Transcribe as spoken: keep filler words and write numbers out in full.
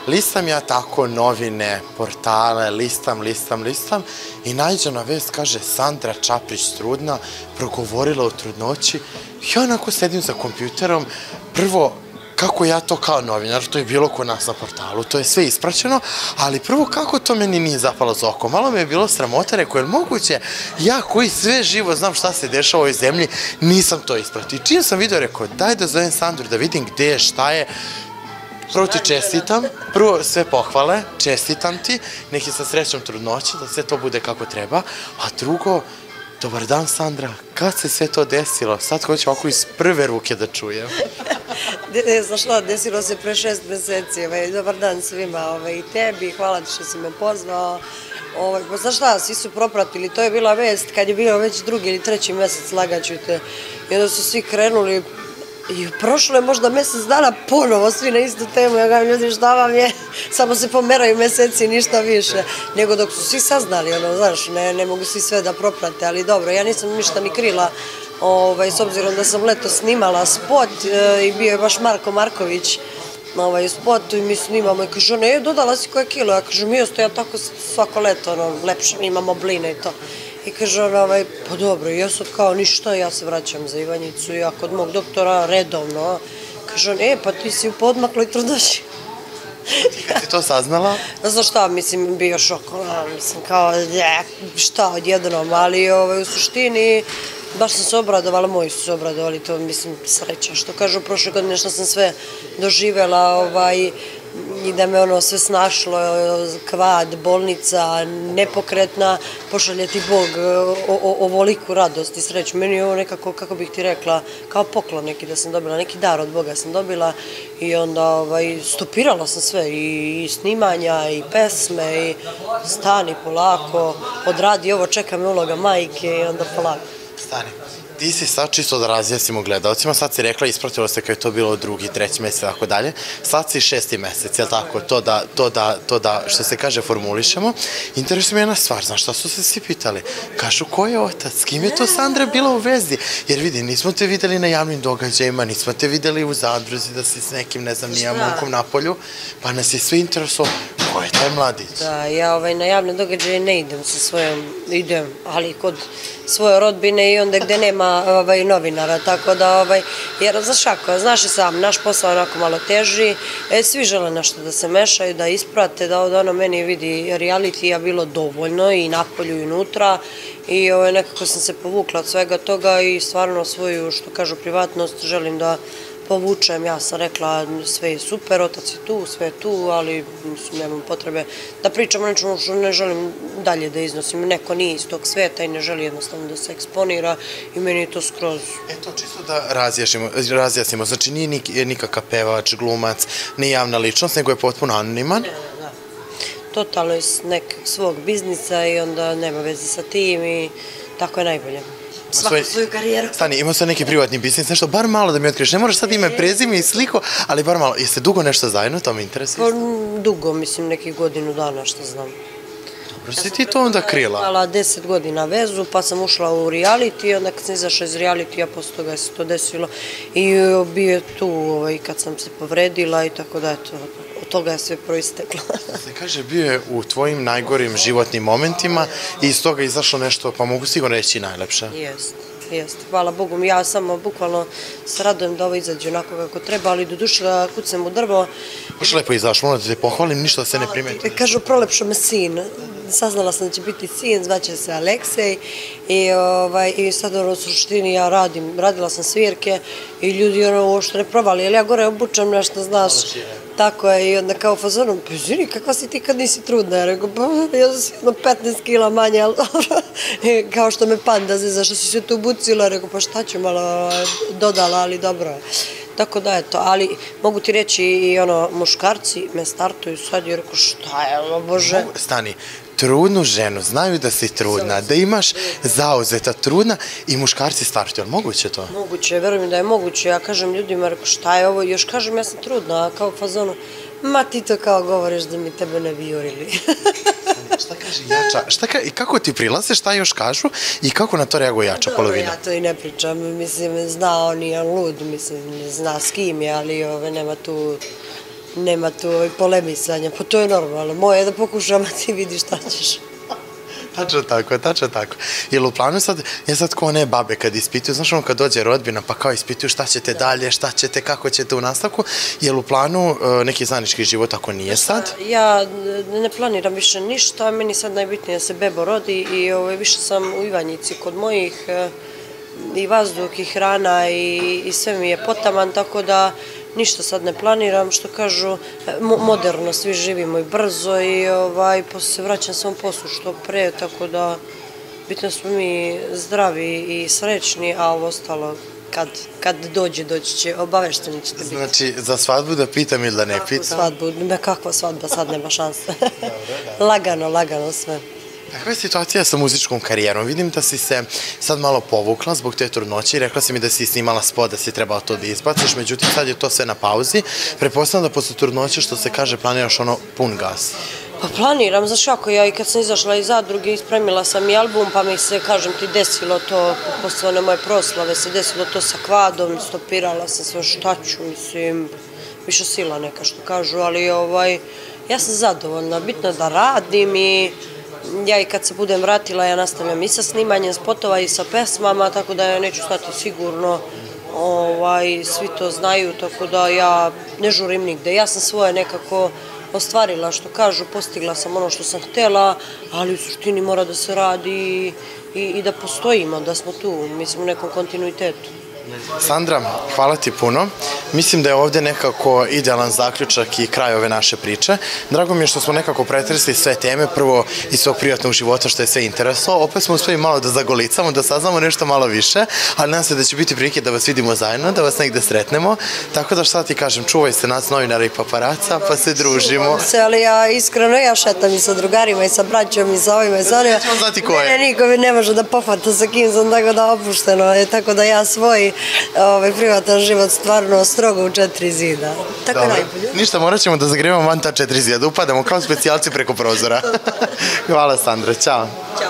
listam ja tako novine, portale, listam, listam, listam i naiđem na vest, kaže Sandra Čaprić trudna, progovorila o trudnoći. Ja onako sedim za kompjuterom, prvo, kako ja to kao novinar, to je bilo kod nas na portalu, to je sve ispraćeno, ali prvo kako to meni nije zapalo za oko. Malo mi je bilo sramota, rekao, je li moguće, ja koji sve živo znam šta se dešava u ovoj zemlji, nisam to ispratio. I čim sam vidio, rekao, daj da zovem Sandru, da vidim gde je, šta je. Prvo ti čestitam, prvo sve pohvale, čestitam ti, neki sa srećom trudnoće, da sve to bude kako treba, a drugo, dobar dan Sandra, kad se sve to desilo? Sad hoću ovako iz prve ruke da čujem. Znaš šta, desilo se pre šest meseci, dobar dan svima i tebi, hvala ti što si me pozvao. Znaš šta, svi su propratili, to je bila vest kad je bio već drugi ili treći mesec, lagaću te, i onda su svi krenuli. I prošlo je možda mesec dana ponovo svi na istu temu, ja gledam ljudi šta vam je, samo se pomeraju meseci, ništa više, nego dok su svi saznali, ono, znaš, ne mogu svi sve da proprate, ali dobro, ja nisam ništa ni krila, s obzirom da sam leto snimala spot i bio je baš Marko Marković u spotu i mi snimamo i kaže, ne, dodala si koje kilo, ja kažem, mi osto ja tako svako leto, ono, lepše, imam obline i to. I kaže on, pa dobro, ja sad kao ništa, ja se vraćam za Ivanjicu, ja kod mog doktora redovno. Kaže on, e, pa ti si u podmakloj trudnoći. Kad si to saznala? Znaš šta, mislim, bio šok, mislim, kao, šta odjednom, ali u suštini, baš sam se obradovala, moji su se obradovali, to mislim sreća, što kažu, prošle godine što sam sve doživjela, i da me ono sve snašlo, kvad, bolnica, nepokretna, pošalje ti Bog ovoliku radost i sreću. Meni je ovo nekako, kako bih ti rekla, kao poklon neki da sam dobila, neki dar od Boga sam dobila i onda stopirala sam sve, i snimanja, i pesme, i stani polako, odradi ovo, čeka me uloga majke i onda polako. Stani. Ti si sad, čisto da razjasnimo gledalcima, sad si rekla, ispratilo se kada je to bilo drugi, treći mesec i tako dalje, sad si šesti mesec, jel' tako, to da, što se kaže, formulišemo. Interesuje me jedna stvar, znaš šta su se svi pitali? Kažu, ko je otac, s kim je to Sandra bila u vezi? Jer vidi, nismo te videli na javnim događajima, nismo te videli u zadruzi da si s nekim, ne znam, nijam momkom na polju, pa nas je sve interesovalo, ko je taj mladić? Da, ja na javne događaje ne idem sa svojom, idem, ali kod svoje rodbine i onda gde nema novinara, tako da, jer znaš kako, znaš i sam, naš posao je onako malo teži, svi žele nešto da se mešaju, da isprate, da ono meni vidi realitija bilo dovoljno i napolju i unutra i nekako sam se povukla od svega toga i stvarno svoju, što kažu, privatnost želim da povučem, ja sam rekla sve je super, otac je tu, sve je tu, ali nemam potrebe da pričam o nečemu što ne želim dalje da iznosim. Neko nije iz tog sveta i ne želi jednostavno da se eksponira i meni je to skroz... Eto, čisto da razjasnimo, znači nije nikakav pevač, glumac, nije javna ličnost, nego je potpuno anoniman. Ne, ne, da. Totalno je nekog svog biznisa i onda nema veze sa tim i tako je najbolje. Svaku svoju karijeru. Stani, imao sam neki privatni biznis, nešto, bar malo da mi otkriješ. Ne moraš sad ime, prezime i sliku, ali bar malo. Jeste dugo nešto zajedno, to me interesuje? Dugo, mislim, nekih godinu dana, što znam. Dobro, si ti to onda krila? Ja sam imala deset godina vezu, pa sam ušla u reality i onda kad sam izašla iz reality, posle toga se to desilo. I bio je tu kad sam se povredila i tako da, eto, od toga je sve proisteklo. Se kaže, bio je u tvojim najgorim životnim momentima i iz toga izašlo nešto, pa mogu sigurno reći najlepše. Jeste, jeste. Hvala Bogu. Ja samo bukvalno se radujem da ovo izađe onako kako treba, ali do duše da kucam u drvo. Baš lepo izašlo, ono da te pohvalim, ništa da se ne primeti. Kažu, prolepšo me sin. Saznala sam da će biti sin, zvaće se Aleksej i sad u suštini ja radim, radila sam svirke i ljudi ono uopšte ne provali, jer ja gore obučam nešto, znaš, tako je i onda kao fazonom, pa izvini, kakva si ti kad nisi trudna, ja rekao, pa ja sam jedno petnaest kila manje, ali dobro, kao što me panda zve, zašto si se tu bucila, rekao, pa šta ću malo dodala, ali dobro je. Tako da, eto, ali mogu ti reći i ono, muškarci me startuju sad i rekao, šta je ovo, Bože? Stani, trudnu ženu, znaju da si trudna, da imaš zauzeta trudna i muškarci startuju, ali moguće to? Moguće, verujem da je moguće, ja kažem ljudima, rekao, šta je ovo, još kažem, ja sam trudna, kao fazonu, ma ti to kao govoriš da mi tebe ne bi jurili. Šta kaže jača? I kako ti prilaze, šta još kažu i kako na to reaguje jača polovina? Ja to i ne pričam, mislim, zna on i on lud, mislim, zna s kim je, ali nema tu nema tu polemisanja, pa to je normalno. Moje je da pokušam, a ti vidiš šta ćeš. Tačno tako, tačno tako. Jel u planu sad, je sad ko one babe kad ispituju, znaš ono kad dođe rodbina pa kao ispituju šta ćete dalje, šta ćete, kako ćete u nastavku, jel u planu neki zajednički život ako nije sad? Ja ne planiram više ništa, meni sad najbitnije da se bebo rodi i više sam u Ivanjici kod mojih i vazduh i hrana i sve mi je potaman, tako da ništa sad ne planiram, što kažu, moderno, svi živimo i brzo i posle se vraćam svom poslu što pre, tako da bitno smo mi zdravi i srećni, a ovo ostalo kad dođe, doći će, obavešteni ćete biti. Znači, za svadbu da pitam ili da ne pitam? Svadbu, kakva svadba, sad nema šanse. Lagano, lagano sve. Kakva je situacija sa muzičkom karijerom? Vidim da si se sad malo povukla zbog te trudnoće i rekla si mi da si snimala spot, da si trebala to da izbaciš, međutim sad je to sve na pauzi. Pretpostavljam da posle trudnoće, što se kaže, planiraš ono pun gas. Pa planiram, znaš kako, ja i kad sam izašla iz zadruge ispremila sam i album, pa mi se, kažem ti, desilo to, posle one moje proslave se desilo to sa kvadom, stopirala sam sve šta ću, mislim, više sila neka što kažu, ali ja sam zadovoljna, bitno da radim i ja i kad se budem vratila, ja nastavljam i sa snimanjem spotova i sa pesmama, tako da ja neću stati sigurno, svi to znaju, tako da ja ne žurim nigde. Ja sam svoje nekako ostvarila, što kažu, postigla sam ono što sam htjela, ali u suštini mora da se radi i da postojimo, da smo tu, mislim, u nekom kontinuitetu. Sandra, hvala ti puno. Mislim da je ovde nekako idealan zaključak i kraj ove naše priče. Drago mi je što smo nekako pretresli sve teme, prvo iz svog privatnog života što je sve interesovalo. Opet smo uspeli malo da zagolicamo, da saznamo nešto malo više, ali nadam se da će biti prilike da vas vidimo zajedno, da vas negde sretnemo. Tako da šta ti kažem, čuvaj se nas novinara i paparaca, pa se družimo. Čuvam se, ali ja iskreno ja šetam i sa drugarima i sa braćom i sa ovima i sa onima. Nećemo znati ko je. Mene niko mi ne može da pohvata sa kim sam, tako da opušteno je, tako da ja svoj privatan život stvarno strogo u četiri zida. Tako je najbolje. Ništa, morat ćemo da zagrevamo van ta četiri zida, da upadamo kao specijalci preko prozora. Hvala Sandra, ćao.